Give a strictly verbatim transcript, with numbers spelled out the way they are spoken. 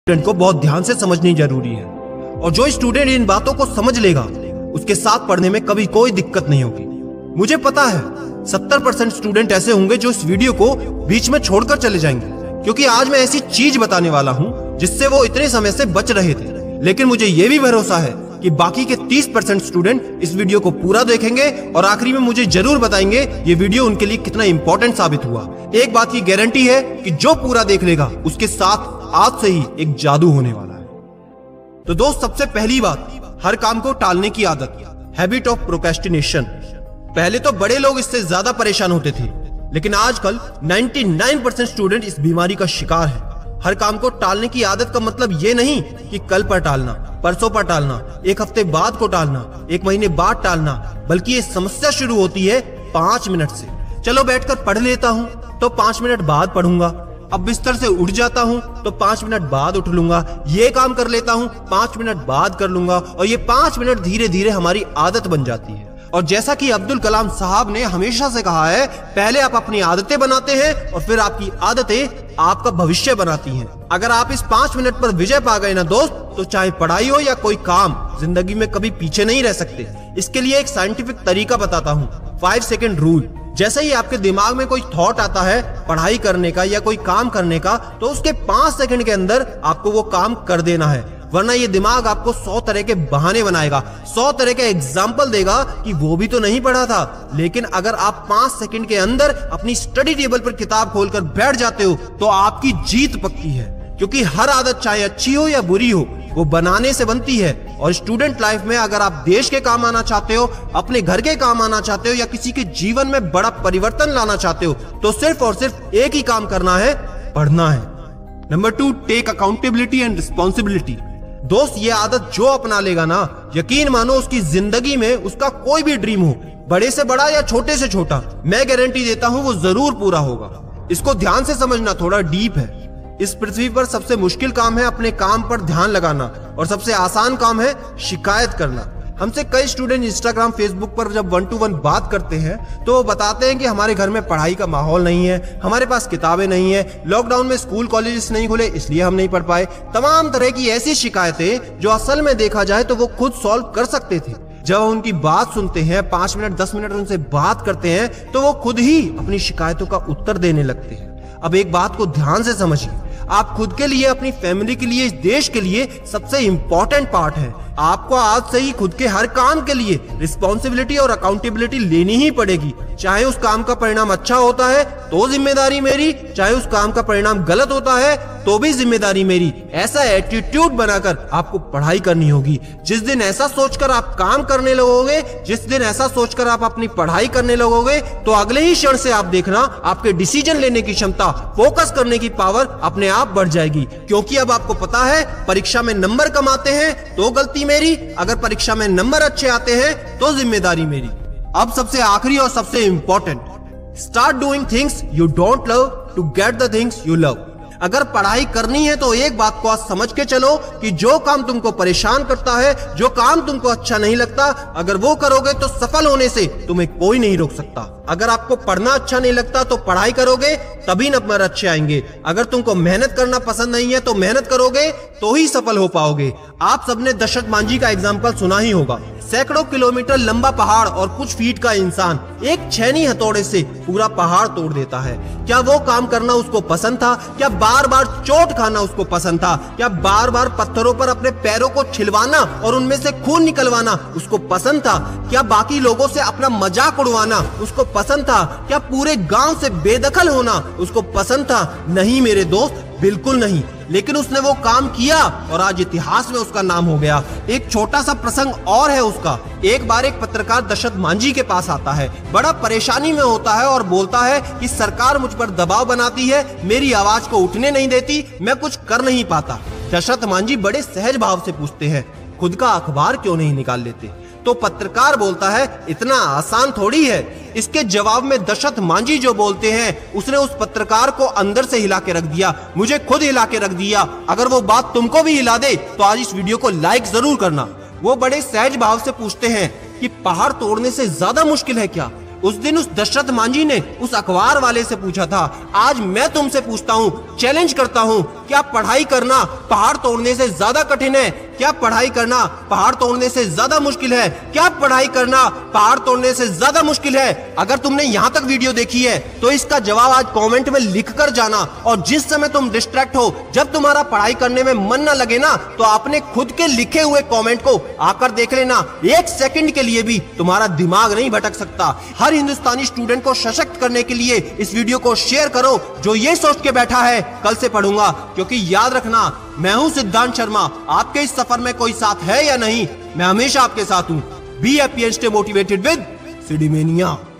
Student को बहुत ध्यान से समझनी जरूरी है और जो स्टूडेंट इन बातों को समझ लेगा उसके साथ पढ़ने में कभी कोई दिक्कत नहीं होगी। मुझे पता है सत्तर परसेंट स्टूडेंट ऐसे होंगे जो इस वीडियो को बीच में छोड़कर चले जाएंगे, क्योंकि आज मैं ऐसी चीज बताने वाला हूं जिससे वो इतने समय से बच रहे थे। लेकिन मुझे ये भी भरोसा है कि बाकी के तीस परसेंट स्टूडेंट इस वीडियो को पूरा देखेंगे और आखिरी में मुझे जरूर बताएंगे ये वीडियो उनके लिए कितना इंपॉर्टेंट साबित हुआ। एक बात की गारंटी है कि जो पूरा देख लेगा उसके साथ आज से ही एक जादू होने वाला है। तो दोस्त, सबसे पहली बात, हर काम को टालने की आदत, हैबिट ऑफ प्रोक्रेस्टिनेशन। पहले तो बड़े लोग इससे ज्यादा परेशान होते थे, लेकिन आजकल निन्यानवे परसेंट स्टूडेंट इस बीमारी का शिकार है। हर काम को टालने की आदत का मतलब ये नहीं कि कल पर टालना, परसों पर टालना, एक हफ्ते बाद को टालना, एक महीने बाद टालना, बल्कि ये समस्या शुरू होती है पांच मिनट से। चलो बैठकर पढ़ लेता हूँ तो पांच मिनट बाद पढ़ूंगा, अब बिस्तर से उठ जाता हूँ तो पांच मिनट बाद उठ लूंगा, ये काम कर लेता हूँ पांच मिनट बाद कर लूंगा, और ये पांच मिनट धीरे धीरे हमारी आदत बन जाती है। और जैसा कि अब्दुल कलाम साहब ने हमेशा से कहा है, पहले आप अपनी आदतें बनाते हैं और फिर आपकी आदतें आपका भविष्य बनाती हैं। अगर आप इस पांच मिनट पर विजय पा गए ना दोस्त, तो चाहे पढ़ाई हो या कोई काम, जिंदगी में कभी पीछे नहीं रह सकते। इसके लिए एक साइंटिफिक तरीका बताता हूँ, फाइव सेकेंड रूल। जैसे ही आपके दिमाग में कोई थॉट आता है पढ़ाई करने का या कोई काम करने का, तो उसके पांच सेकंड के अंदर आपको वो काम कर देना है, वरना ये दिमाग आपको सौ तरह के बहाने बनाएगा, सौ तरह के एग्जाम्पल देगा कि वो भी तो नहीं पढ़ा था। लेकिन अगर आप पांच सेकंड के अंदर अपनी स्टडी टेबल पर किताब खोलकर बैठ जाते हो तो आपकी जीत पक्की है, क्योंकि हर आदत चाहे अच्छी हो या बुरी हो वो बनाने से बनती है। और स्टूडेंट लाइफ में अगर आप देश के काम आना चाहते हो, अपने घर के काम आना चाहते हो या किसी के जीवन में बड़ा परिवर्तन लाना चाहते हो, तो सिर्फ और सिर्फ एक ही काम करना है, पढ़ना है। Number two, take accountability and responsibility. दोस्त, ये आदत जो अपना लेगा ना, यकीन मानो उसकी जिंदगी में उसका कोई भी ड्रीम हो, बड़े से बड़ा या छोटे से छोटा, मैं गारंटी देता हूं वो जरूर पूरा होगा। इसको ध्यान से समझना, थोड़ा डीप है। इस पृथ्वी पर सबसे मुश्किल काम है अपने काम पर ध्यान लगाना, और सबसे आसान काम है शिकायत करना। हमसे कई स्टूडेंट इंस्टाग्राम, फेसबुक पर जब वन टू वन बात करते हैं तो वो बताते हैं कि हमारे घर में पढ़ाई का माहौल नहीं है, हमारे पास किताबें नहीं है, लॉकडाउन में स्कूल कॉलेजेस नहीं खुले इसलिए हम नहीं पढ़ पाए। तमाम तरह की ऐसी शिकायतें जो असल में देखा जाए तो वो खुद सॉल्व कर सकते थे। जब उनकी बात सुनते हैं, पांच मिनट दस मिनट उनसे बात करते हैं, तो वो खुद ही अपनी शिकायतों का उत्तर देने लगते हैं। अब एक बात को ध्यान से समझिए, आप खुद के लिए, अपनी फैमिली के लिए, इस देश के लिए सबसे इंपॉर्टेंट पार्ट है। आपको आज से ही खुद के हर काम के लिए रिस्पॉन्सिबिलिटी और अकाउंटेबिलिटी लेनी ही पड़ेगी। चाहे उस काम का परिणाम अच्छा होता है तो जिम्मेदारी मेरी, चाहे उस काम का परिणाम गलत होता है तो भी जिम्मेदारी मेरी। ऐसा एटीट्यूड बनाकर आपको पढ़ाई करनी होगी। जिस दिन ऐसा सोचकर आप काम करने लगोगे, जिस दिन ऐसा सोचकर आप अपनी पढ़ाई करने लगोगे, तो अगले ही क्षण से आप देखना आपके डिसीजन लेने की क्षमता, फोकस करने की पावर अपने आप बढ़ जाएगी। क्योंकि अब आपको पता है, परीक्षा में नंबर कम आते हैं तो गलती मेरी, अगर परीक्षा में नंबर अच्छे आते हैं तो जिम्मेदारी मेरी। अब सबसे आखिरी और सबसे important, start doing things you don't love to get the things you love. अगर पढ़ाई करनी है तो एक बात को आज समझ के चलो कि जो काम तुमको परेशान करता है, जो काम तुमको अच्छा नहीं लगता, अगर वो करोगे तो सफल होने से तुम्हें कोई नहीं रोक सकता। अगर आपको पढ़ना अच्छा नहीं लगता तो पढ़ाई करोगे तभी नंबर अच्छे आएंगे। अगर तुमको मेहनत करना पसंद नहीं है तो मेहनत करोगे तो ही सफल हो पाओगे। आप सबने दशरथ मांझी का एग्जाम्पल सुना ही होगा। सैकड़ों किलोमीटर लंबा पहाड़ और कुछ फीट का इंसान एक छेनी हथौड़े से पूरा पहाड़ तोड़ देता है। क्या वो काम करना उसको पसंद था? क्या बार बार चोट खाना उसको पसंद था? क्या बार बार पत्थरों पर अपने पैरों को छिलवाना और उनमें से खून निकलवाना उसको पसंद था? क्या बाकी लोगों से अपना मजाक उड़वाना उसको पसंद था? क्या पूरे गांव से बेदखल होना उसको पसंद था? नहीं मेरे दोस्त, बिल्कुल नहीं। लेकिन उसने वो काम किया और आज इतिहास में उसका नाम हो गया। एक छोटा सा प्रसंग और है उसका। एक बार एक पत्रकार दशरथ मांझी के पास आता है, बड़ा परेशानी में होता है और बोलता है कि सरकार मुझ पर दबाव बनाती है, मेरी आवाज को उठने नहीं देती, मैं कुछ कर नहीं पाता। दशरथ मांझी बड़े सहज भाव से पूछते हैं, खुद का अखबार क्यों नहीं निकाल लेते? तो पत्रकार बोलता है, इतना आसान थोड़ी है। इसके जवाब में दशरथ मांझी जो बोलते हैं, उसने उस पत्रकार को अंदर से हिला के रख दिया, मुझे खुद हिला के रख दिया। अगर वो बात तुमको भी हिला दे तो आज इस वीडियो को लाइक जरूर करना। वो बड़े सहज भाव से पूछते हैं कि पहाड़ तोड़ने से ज्यादा मुश्किल है क्या? उस दिन उस दशरथ मांझी ने उस अखबार वाले से पूछा था, आज मैं तुमसे पूछता हूँ चैलेंज करता हूँ, क्या पढ़ाई करना पहाड़ तोड़ने से ज्यादा कठिन है? क्या पढ़ाई करना पहाड़ तोड़ने से ज्यादा मुश्किल है? क्या पढ़ाई करना पहाड़ तोड़ने से ज्यादा मुश्किल है? अगर तुमने यहाँ तक वीडियो देखी है तो इसका जवाब आज कमेंट में लिख कर जाना। और जिस समय तुम डिस्ट्रैक्ट हो, जब तुम्हारा पढ़ाई करने में मन ना लगे ना, तो अपने खुद के लिखे हुए कमेंट को आकर देख लेना। एक सेकंड के लिए भी तुम्हारा दिमाग नहीं भटक सकता। हर हिंदुस्तानी स्टूडेंट को सशक्त करने के लिए इस वीडियो को शेयर करो, जो ये सोच के बैठा है कल से पढ़ूंगा। क्योंकि याद रखना, मैं हूं सिद्धांत शर्मा। आपके इस सफर में कोई साथ है या नहीं, मैं हमेशा आपके साथ हूं। Be happy and stay motivated with सिडीमेनिया।